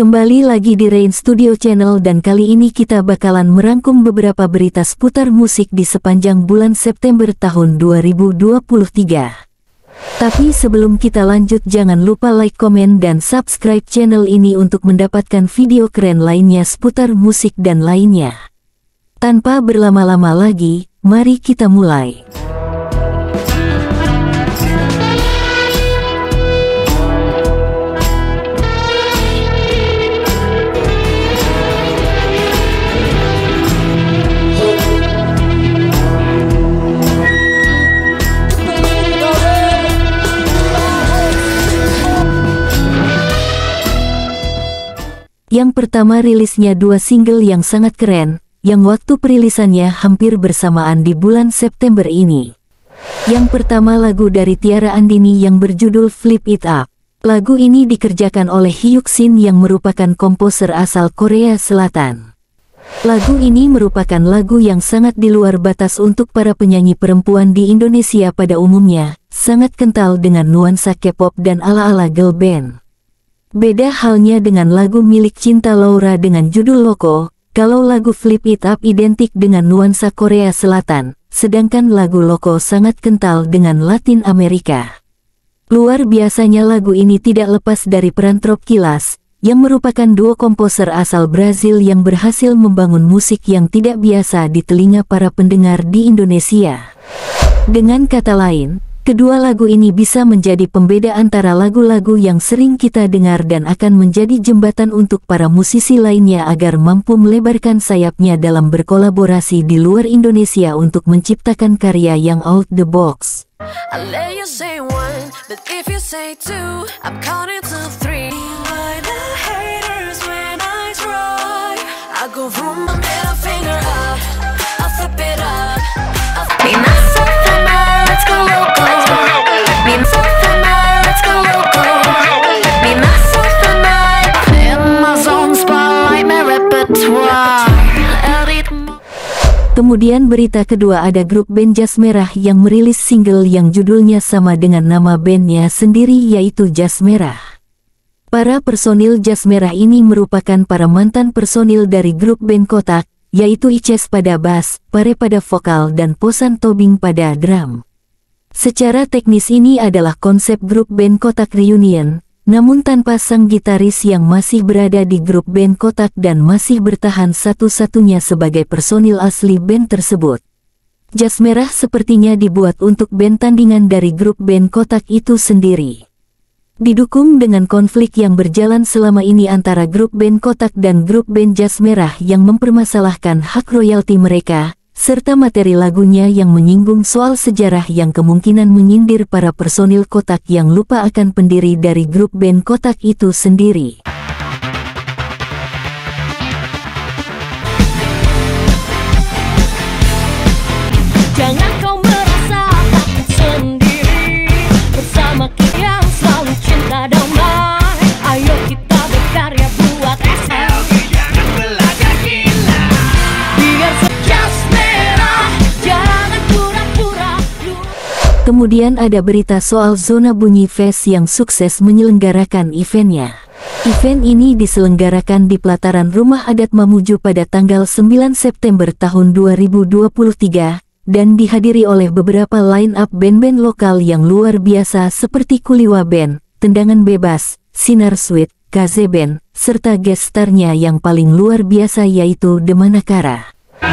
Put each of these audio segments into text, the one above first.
Kembali lagi di Rain Studio Channel dan kali ini kita bakalan merangkum beberapa berita seputar musik di sepanjang bulan September tahun 2023. Tapi sebelum kita lanjut jangan lupa like, komen, dan subscribe channel ini untuk mendapatkan video keren lainnya seputar musik dan lainnya. Tanpa berlama-lama lagi, mari kita mulai. Yang pertama rilisnya dua single yang sangat keren, yang waktu perilisannya hampir bersamaan di bulan September ini. Yang pertama lagu dari Tiara Andini yang berjudul Flip It Up. Lagu ini dikerjakan oleh Hyuk-shin yang merupakan komposer asal Korea Selatan. Lagu ini merupakan lagu yang sangat di luar batas untuk para penyanyi perempuan di Indonesia pada umumnya, sangat kental dengan nuansa K-pop dan ala-ala girl band. Beda halnya dengan lagu milik Cinta Laura dengan judul Loco, kalau lagu Flip It Up identik dengan nuansa Korea Selatan, sedangkan lagu Loco sangat kental dengan Latin Amerika. Luar biasanya lagu ini tidak lepas dari peran Trop Kilas, yang merupakan duo komposer asal Brazil yang berhasil membangun musik yang tidak biasa di telinga para pendengar di Indonesia. Dengan kata lain, kedua lagu ini bisa menjadi pembeda antara lagu-lagu yang sering kita dengar dan akan menjadi jembatan untuk para musisi lainnya agar mampu melebarkan sayapnya dalam berkolaborasi di luar Indonesia untuk menciptakan karya yang out the box. Kemudian berita kedua ada grup band Jas Merah yang merilis single yang judulnya sama dengan nama bandnya sendiri yaitu Jas Merah. Para personil Jas Merah ini merupakan para mantan personil dari grup band Kotak, yaitu Ices pada bass, Pare pada vokal dan Posan Tobing pada drum. Secara teknis ini adalah konsep grup band Kotak reunion, namun tanpa sang gitaris yang masih berada di grup band Kotak dan masih bertahan satu-satunya sebagai personil asli band tersebut. Jas Merah sepertinya dibuat untuk band tandingan dari grup band Kotak itu sendiri. Didukung dengan konflik yang berjalan selama ini antara grup band Kotak dan grup band Jas Merah yang mempermasalahkan hak royalti mereka, serta materi lagunya yang menyinggung soal sejarah yang kemungkinan menyindir para personil Kotak yang lupa akan pendiri dari grup band Kotak itu sendiri. Jangan kau merasa takut sendiri, bersama kita yang selalu cinta damai. Ayo kita berkarya buat SL. Jangan belajar gila, biar Jas Merah, jangan pura-pura. Kemudian ada berita soal Zona Bunyi Fest yang sukses menyelenggarakan eventnya. Event ini diselenggarakan di pelataran Rumah Adat Mamuju pada tanggal 9 September tahun 2023, dan dihadiri oleh beberapa line-up band-band lokal yang luar biasa seperti Kuliwa Band, Tendangan Bebas, Sinar Sweet, KZ Band, serta guest star-nya yang paling luar biasa yaitu The Manakara.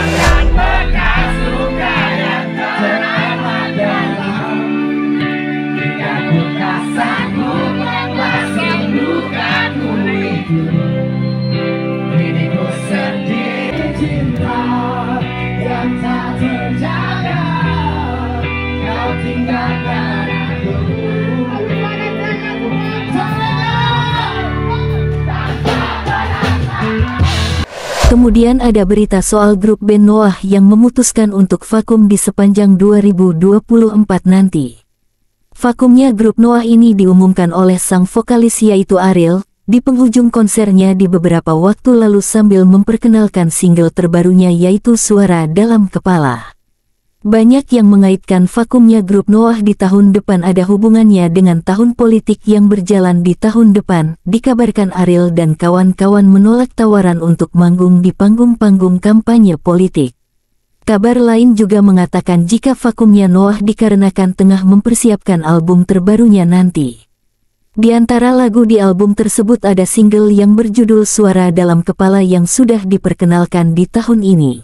Kemudian ada berita soal grup band Noah yang memutuskan untuk vakum di sepanjang 2024 nanti. Vakumnya grup Noah ini diumumkan oleh sang vokalis yaitu Ariel, di penghujung konsernya di beberapa waktu lalu sambil memperkenalkan single terbarunya yaitu Suara Dalam Kepala. Banyak yang mengaitkan vakumnya grup Noah di tahun depan ada hubungannya dengan tahun politik yang berjalan di tahun depan. Dikabarkan Ariel dan kawan-kawan menolak tawaran untuk manggung di panggung-panggung kampanye politik. Kabar lain juga mengatakan jika vakumnya Noah dikarenakan tengah mempersiapkan album terbarunya nanti. Di antara lagu di album tersebut ada single yang berjudul Suara Dalam Kepala yang sudah diperkenalkan di tahun ini.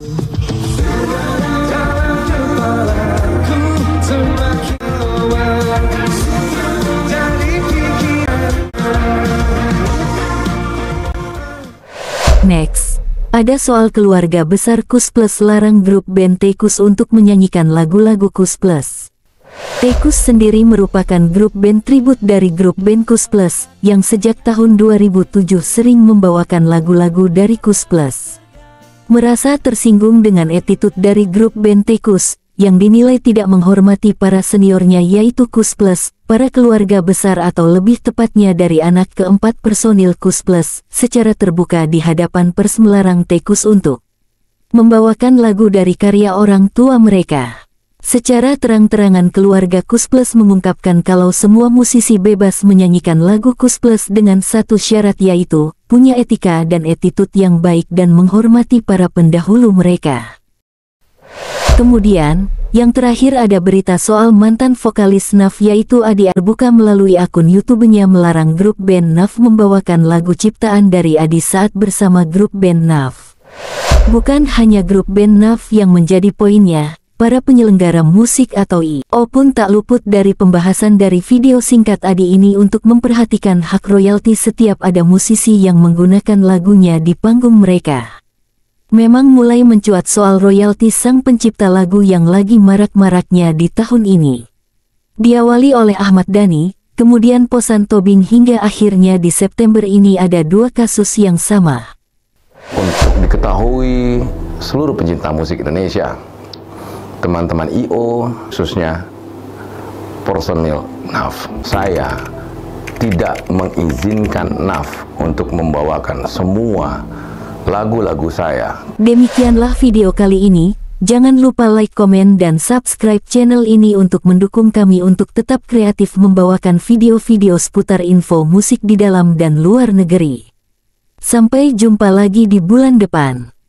Next, ada soal keluarga besar Kus Plus larang grup band T-Kus untuk menyanyikan lagu-lagu Kus Plus. T-Kus sendiri merupakan grup band tribut dari grup band Kus Plus, yang sejak tahun 2007 sering membawakan lagu-lagu dari Kus Plus. Merasa tersinggung dengan attitude dari grup band T-Kus, yang dinilai tidak menghormati para seniornya yaitu Kus Plus, para keluarga besar atau lebih tepatnya dari anak keempat personil Kus Plus, secara terbuka di hadapan pers melarang T-Kus untuk membawakan lagu dari karya orang tua mereka. Secara terang-terangan keluarga Kus Plus mengungkapkan kalau semua musisi bebas menyanyikan lagu Kus Plus dengan satu syarat yaitu punya etika dan attitude yang baik dan menghormati para pendahulu mereka. Kemudian, yang terakhir ada berita soal mantan vokalis Naf yaitu Adi Arbuka melalui akun YouTube-nya melarang grup band Naf membawakan lagu ciptaan dari Adi saat bersama grup band Naf. Bukan hanya grup band Naf yang menjadi poinnya, para penyelenggara musik atau I.O. pun tak luput dari pembahasan dari video singkat Adi ini untuk memperhatikan hak royalti setiap ada musisi yang menggunakan lagunya di panggung mereka. Memang mulai mencuat soal royalti sang pencipta lagu yang lagi marak-maraknya di tahun ini. Diawali oleh Ahmad Dhani, kemudian Posan Tobing hingga akhirnya di September ini ada dua kasus yang sama. Untuk diketahui seluruh pencinta musik Indonesia, teman-teman I.O. khususnya personil Naf, saya tidak mengizinkan Naf untuk membawakan semua lagu-lagu saya. Demikianlah video kali ini. Jangan lupa like, komen, dan subscribe channel ini untuk mendukung kami untuk tetap kreatif membawakan video-video seputar info musik di dalam dan luar negeri. Sampai jumpa lagi di bulan depan.